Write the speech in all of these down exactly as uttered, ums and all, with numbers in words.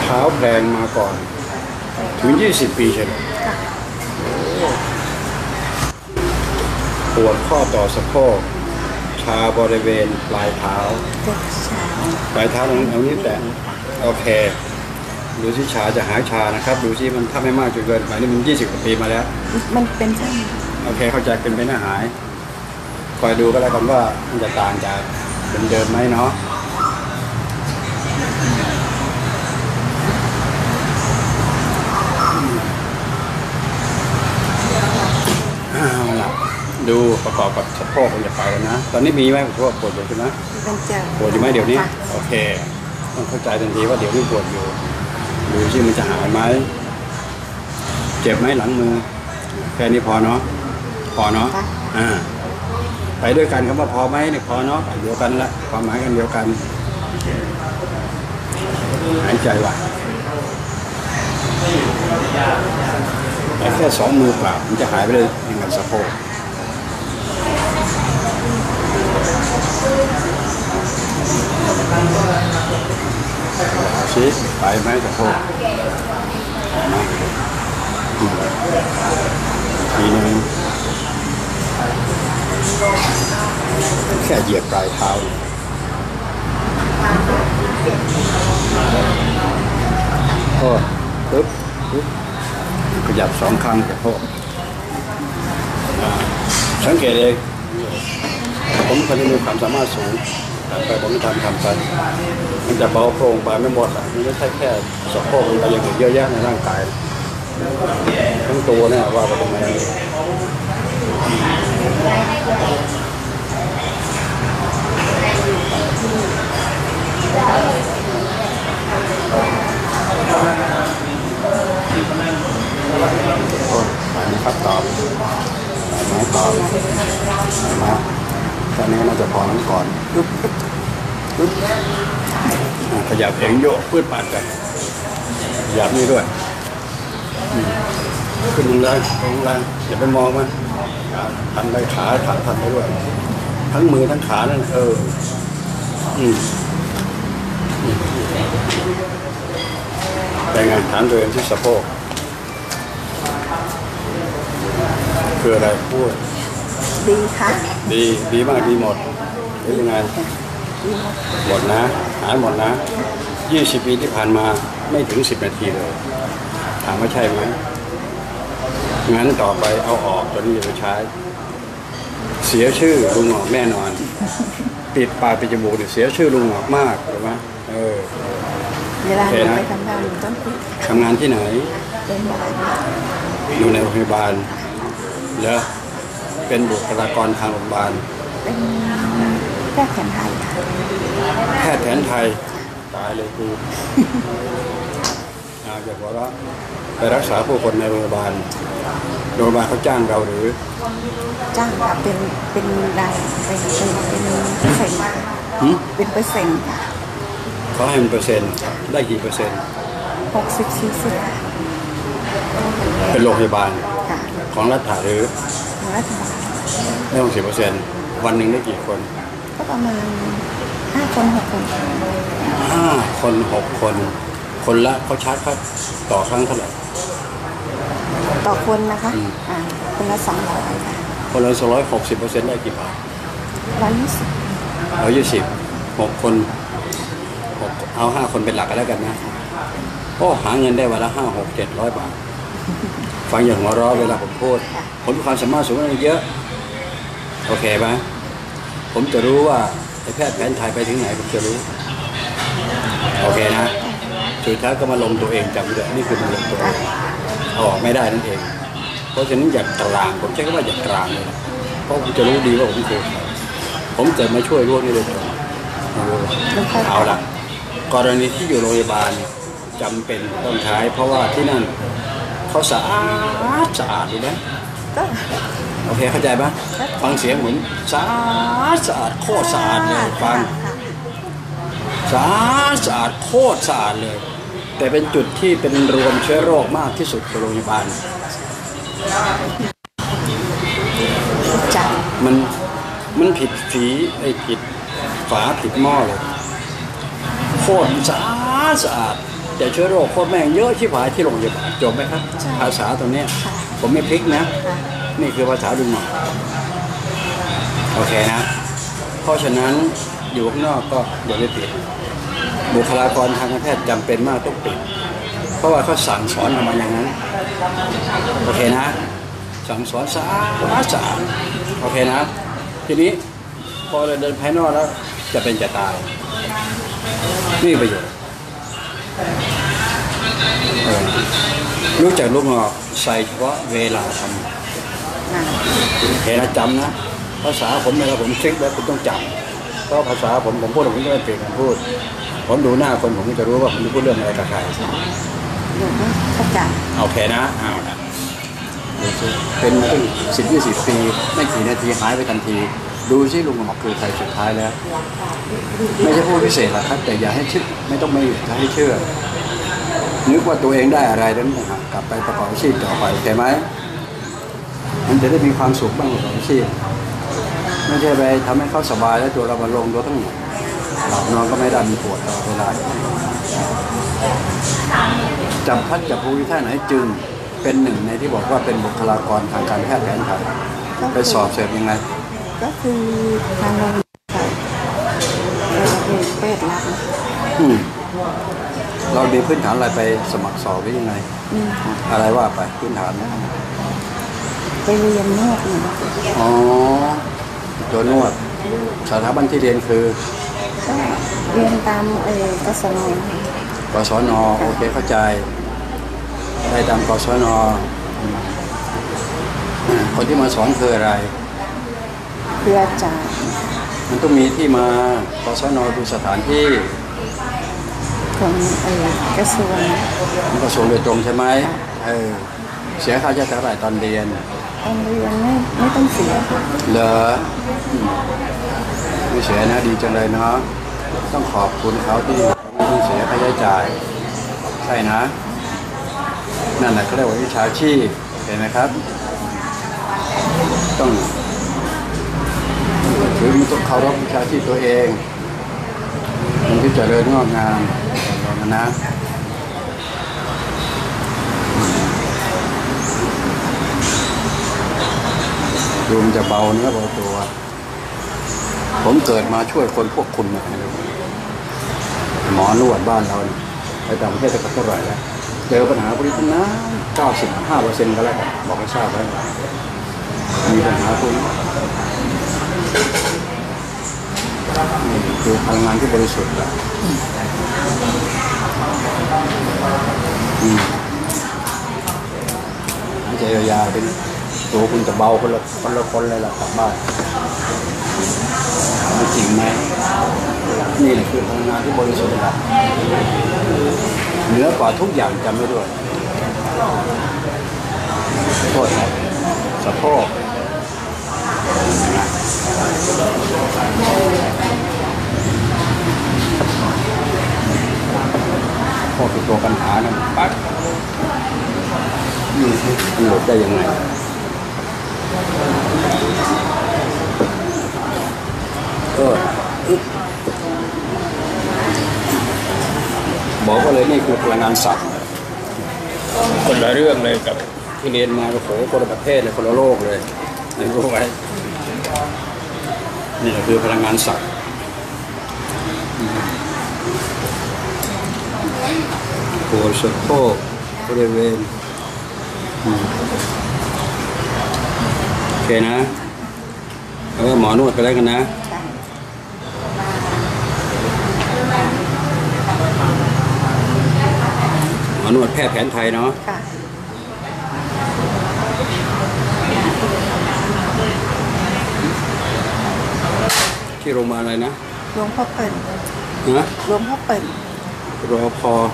เท้าแพลงมาก่อนถึงยี่สิบปีใช่ไหมปวดข้อต่อสะโพกชาบริเวณปลายเท้าปลายเท้าตรงนี้เอานี้แต่โอเคดูที่ชาจะหายชานะครับดูที่มันถ้าไม่มากจนเกินไปนี่มันยี่สิบกว่าปีมาแล้วมันเป็นใช่โอเคเข้าใจเป็นเป็นหายคอยดูก็แล้วกันว่ามันจะต่างจากเป็นเดิมไหมเนาะเอาล่ะดูประกอบกับสะโพกมันจะไปแล้วนะตอนนี้มีไหมสะโพกปวดอยู่ใช่ไหมปวดอยู่ไหมเดี๋ยวนี้โอเคต้องเข้าใจทันทีว่าเดี๋ยวนี้ปวดอยู่ดูที่มันจะหายไหมเจ็บไหมหลังมือแค่นี้พอเนาะพอเนาะอ่าไปด้วยกันคำว่าพอไหมเนี่ยพอเนาะเดียวกันละความหมายกันเดียวกันหายใจว่ะแค่สองมือเปล่ามันจะหายไปเลยอย่างกับสะโพกชี้ไปไหมสะโพกทีนึงแค่เหยียบปลายเท้าโอ้ปึ๊บปึ๊บขยับสองครั้งสะโพกสังเกตเองผมคนที่มีความสามารถสูงไปผมไม่ทำทำไปมันจะเบาโครงไปไม่หมดอ่ะมันไม่ใช่แค่สะโพกมันไปยังอื่นเยอะแยะในร่างกายทั้งตัวเนี่ยว่าไปตรงไหนไปนะครับตอบไปไหมตอบไปไหมตอนนี้น่าจะพอนั้นก่อนปึ๊บปึ๊บขยับเองโยกพืชปัดกันขยับนี่ด้วยขึ้นลงแรงลงแรงอย่าไปมองมันทันไปขาขาทันไปด้วยทั้งมือทั้งขานั่นเอออืมแต่งานฐานตัวเองที่สะโพกคืออะไรพูดดีค่ะดีดีมากดีหมดหรือยังไงหมดนะหายหมดนะยี่สิบปีที่ผ่านมาไม่ถึงสิบนาทีเลยถามว่าใช่ไหมงั้นต่อไปเอาออกตัวนี้อย่าไปใช้เสียชื่อลุงหงอกแน่นอนปิดปากปิดจมูกเสียชื่อลุงหงอกมากถูกไหมเออเวลาไปทำงานต้องปิดทำงานที่ไหนอยู่ในโรงพยาบาลแล้วเป็นบุคลากรทางโรงพยาบาลเป็นแพทย์แผนไทยแพทย์แผนไทยตายเลยกูอาจจะบอกว่าไปรักษาผู้คนในโรงพยาบาลโรงพยาบาลเขาจ้างเราหรือจ้างค่ะเป็นเป็นรายเป็นเป็นเป็นเปอร์เซ็นต์เป็นเปอร์เซ็นต์ค่ะเขาให้มันเปอร์เซ็นต์ได้กี่เปอร์เซ็นต์หกสิบสี่สิบเป็นโรงพยาบาลของรัฐหรือของรัฐได้หกสิบเปอร์เซ็นต์วันหนึ่งได้กี่คนก็ประมาณห้าคนหกคนห้าคนหกคนคนละเขาชาร์จครับต่อครั้งเท่าไหร่ต่อคนนะคะอ่าคนละสองร้อยค่ะคนละสองร้อยหกสิบเปอร์เซ็นต์ได้กี่บาทร้อยยี่สิบร้อยยี่สิบหกคนหกเอาห้าคนเป็นหลักกันแล้วกันนะก็หาเงินได้วันละห้าหกเจ็ดร้อยบาทฟังอย่างหัวเราะเวลาผมพูดผมมีความสามารถสูงเยอะโอเคไหมผมจะรู้ว่าไอ้แพทย์แผนไทยไปถึงไหนผมจะรู้โอเคนะสุดท้ายก็มาลงตัวเองจำไว้นี่คือมันลงตัวเองออกไม่ได้นั่นเองเพราะฉะนั้นอย่ากลางผมใช้คำว่าอย่ากลางเลยเพราะผมจะรู้ดีว่าผมคือผมจะมาช่วยพวกนี้เลยเอาละกรณีที่อยู่โรงพยาบาลจำเป็นต้องใช้เพราะว่าที่นั่นเขาสะอาดสะอาดอยู่นะโอเคเข้าใจปะฟังเสียงเหมือนสะอาดสะอาดโคตรสะอาดเลยฟังสะอาดสะอาดโคตรสะอาดเลยแต่เป็นจุดที่เป็นรวมเชื้อโรคมากที่สุดในโรงพยาบาลมันมันผิดฝีไอ้ผิดฝาผิดหม้อเลยโคตรสะอาดสะอาดแต่เชื้อโรคโคตรแม่งเยอะชิบหายที่โรงพยาบาลจบไหมครับภาษาตรงเนี้ยผมไม่พลิกนะนี่คือภาษาดุงหมอโอเคนะเพราะฉะนั้นอยู่ข้างนอกก็อย่าไปปิดบุคลากรทางการแพทย์จำเป็นมากต้องปิดเพราะว่าเขาสั่งสอนมาอย่างนั้นโอเคนะสั่งสอนสะอาดสะอาดโอเคนะทีนี้พอเราเดินภายนอกแล้วจะเป็นจะตายนี่ประโยชน์รู้จักลูกงอกใส่เฉพาะเวลาทำเห็นนะจำนะภาษาผมเวลาผมทริคแล้วผมต้องจำเพราะภาษาผมผมพูดผมก็ไม่เปลี่ยนคำพูดผมดูหน้าคนผมจะรู้ว่าผมพูดเรื่องอะไรกับใครเข้าใจโอเคนะเอาละเป็นมาตั้งสิบยี่สิบปีไม่กี่นาทีหายไปทันทีดูซิลุงหมอกคือใครสุดท้ายแล้วไม่ใช่ผู้พิเศษหรอกครับแต่อย่าให้เชื่อไม่ต้องไม่จะให้เชื่อนึกว่าตัวเองได้อะไรแล้วนะกลับไปประกอบอาชีพต่อไปใช่ไหมมันจะได้มีความสุขบ้างประกอบอาชีพไม่ใช่ไปทำให้เขาสบายแล้วตัวเรามาลงตัวทั้งหมดหลับนอนก็ไม่ได้มีปวดตลอดเวลาจำพัดจับภูวิท่าไหนจึงเป็นหนึ่งในที่บอกว่าเป็นบุคลากรทางการแพทย์แผนไทยไปสอบเสร็จยังไงก็คือทางโรงพยาบาลเปิดรับเรามีพื้นฐานอะไรไปสมัครสอบหรือยังไงอะไรว่าไปพื้นฐานไปเรียนนวดอ๋อตัวนวดสถาบันที่เรียนคือก็เรียนตามเออกศนกศนโอเคเข้าใจได้ตามกศนคนที่มาสอนคืออะไรคืออาจารย์มันต้องมีที่มากศนดูสถานที่ของเออกระทรวงกระทรวงโดยตรงใช่ไหมเออเสียค่าใช้จ่ายเท่าไหร่ตอนเรียนตอนเรียนไม่ไม่ต้องเสียเหรอไม่เสียนะดีจังเลยเนาะต้องขอบคุณเขาที่ไม่ต้องเสียค่าใช้จ่ายใช่นะนั่นแหละเขาเรียกว่าวิชาชีพเห็นไหมครับต้องถือมันต้องเคารพวิชาชีพตัวเองมันที่เจริญงอกงามนะดูมันจะเบาเนื้อเบาตัวผมเกิดมาช่วยคนพวกคุณนะหมอนวดบ้านเราไปต่างประเทศจะเท่าไหร่แล้วเจอปัญหาพวกนี้นะเก้าสิบห้าเปอร์เซ็นต์ก็แล้วกันบอกให้ทราบไว้มีปัญหาพวกนี้คือพลังงานที่บริสุทธิ์แล้วหายใจยาวๆเป็นตัวคุณจะเบาคนละคนละคนเลยล่ะกลับบ้านจริงไหมนี่แหละคือพลังงานที่บริสุทธิ์แล้วเหนือกว่าทุกอย่างจำไว้ด้วยโทษนะสะโพกพอเป็นตัวปัญหานะปั๊บนี่มันหลบได้ยังไงก็บอกว่าเลยนี่คือพลังงานสัตว์คนละเรื่องเลยกับที่เรียนมาโอ้โหคนละประเทศเลยคนละโลกเลยนี่รู้ไว้นี่คือพลังงานสัตว์ปวดสะโพกบริเวณโอเคนะแล้วหมอนวดไปแล้วกันนะหมอนวดแพทย์แผนไทยเนาะที่โรงพยาบาลอะไรนะหลวงพ่อเปิ่นนะหลวงพ่อเปิ่นรอพอ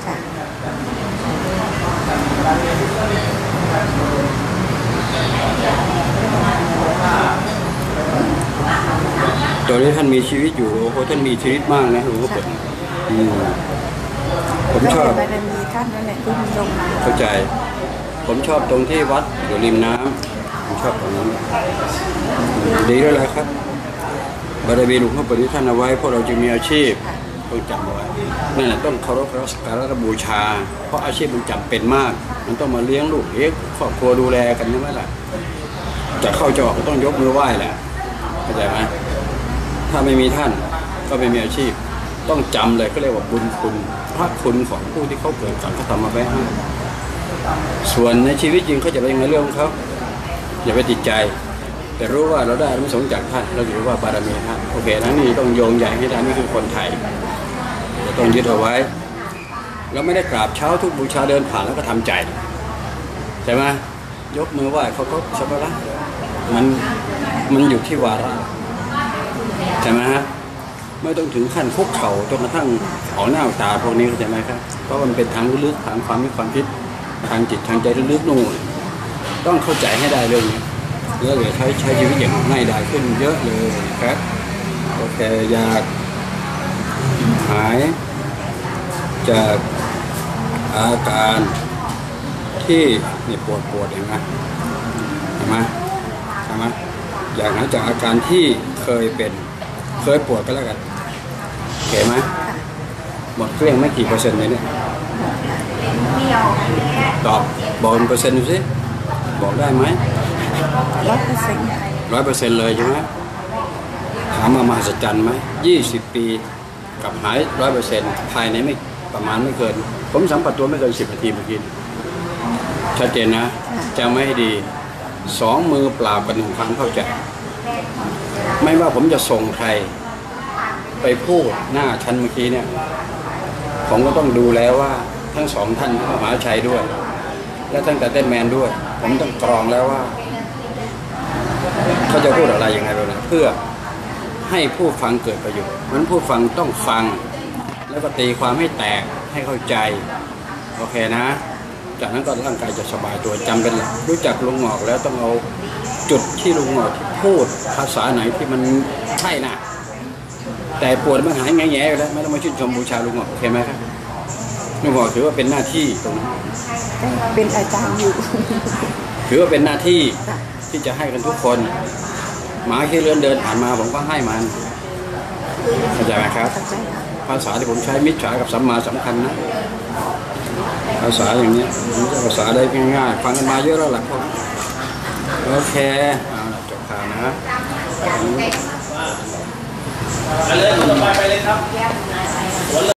ตอนนี้ท่านมีชีวิตอยู่โอ้โหท่านมีชีวิตมากนะหลวงพ่อเปิ่นผมชอบเข้าใจผมชอบตรงที่วัดอยู่ริมน้ำผมชอบตรงนั้นดีแล้วแหละครับบารมีหลวงพ่อเปิ่นที่ท่านเอาไว้พวกเราจึงมีอาชีพต้องจำเอาไว้นั่นแหละต้องเคารพสักการะบูชาเพราะอาชีพมันจำเป็นมากมันต้องมาเลี้ยงลูกเลี้ยงครอบครัวดูแลกันใช่ไหมล่ะจะเข้าจะออกก็ต้องยกมือไหว้แหละเข้าใจไหมถ้าไม่มีท่านก็ไม่มีอาชีพต้องจำเลยก็เรียกว่าบุญคุณพระคุณของผู้ที่เขาเกิดก่อนเขาทำมาไว้ให้ส่วนในชีวิตจริงเขาจะเป็นยังไงเรื่องของเขาอย่าไปติดใจแต่รู้ว่าเราได้อานิสงส์จากท่านเราถือว่าบารมีท่านโอเคทั้งนี้ต้องโยงใหญ่ให้ได้นี่คือคนไทยจะต้องยึดเอาไว้เราไม่ได้กราบเช้าทุกบูชาเดินผ่านแล้วก็ทำใจใช่ไหมยกมือไหว้เขาก็ใช่ไหมล่ะมันมันอยู่ที่วาระใช่ไหมฮะไม่ต้องถึงขั้นคุกเข่าจนกระทั่งเอาหน้าตาพวกนี้เข้าใจไหมครับเพราะมันเป็นทางลึกๆทางความมีความคิดทางจิตทางใจลึกๆนู่นต้องเข้าใจให้ได้เรื่องนี้แล้วเดี๋ยวใช้ใช้ชีวิตอย่างง่ายดายขึ้นเยอะเลยครับโอเคอยากหายจากอาการที่นี่ปวดปวดเห็นไหมเห็นไหมเห็นไหมอยากหายจากอาการที่เคยเป็นเคยปวดก็แล้วกันโอเคไหมหมดเกลี้ยงไม่กี่เปอร์เซ็นต์เลยเนี่ยตอบบอกเปอร์เซ็นต์ดูสิบอกได้ไหมร้อยเปอร์เซ็นต์ร้อยเปอร์เซ็นต์เลยใช่ไหมถามมามหัศจรรย์ไหมยี่สิบปีกับหายร้อยเปอร์เซ็นต์ภายในไม่ประมาณไม่เกินผมสัมผัสตัวไม่เกินสิบนาทีเมื่อกี้ชัดเจนนะจะไม่ให้ดีสองมือเปล่ากับหนึ่งครั้งเข้าใจไม่ว่าผมจะส่งใครไปพูดหน้าชั้นเมื่อกี้เนี่ยผมก็ต้องดูแล้วว่าทั้งสองท่านมหาชัยด้วยและท่านกับเต้นแมนด้วยผมต้องกรองแล้วว่าเขาจะพูดอะไรยังไงบ้างเพื่อให้ผู้ฟังเกิดประโยชน์มันผู้ฟังต้องฟังแล้วก็ตีความให้แตกให้เข้าใจโอเคนะจากนั้นก็ร่างกายจะสบายตัวจำเป็นหลักรู้จักลุงหงอกแล้วต้องเอาจุดที่ลุงหงอกพูดภาษาไหนที่มันใช่นะแต่ปวดมันหายแง่ๆอยู่แล้วไม่ต้องมาชื่นชมบูชาลุงหงอกโอเคไหมครับลุงหงอกถือว่าเป็นหน้าที่ตรงนั้นเป็นอาจารย์อยู่ถือว่าเป็นหน้าที่ที่จะให้กันทุกคนหมาขี้เลื่อนเดินผ่านมาผมก็ให้มันเข้าใจไหมครับภาษาที่ผมใช้มิจฉากับสัมมาสำคัญนะภาษาอย่างนี้มันจะภาษาได้ง่ายๆฟังกันมาเยอะแล้วหลักพวกโอเคเอาล่ะจบข่าวนะไปเลยต่อไปไปเลยครับ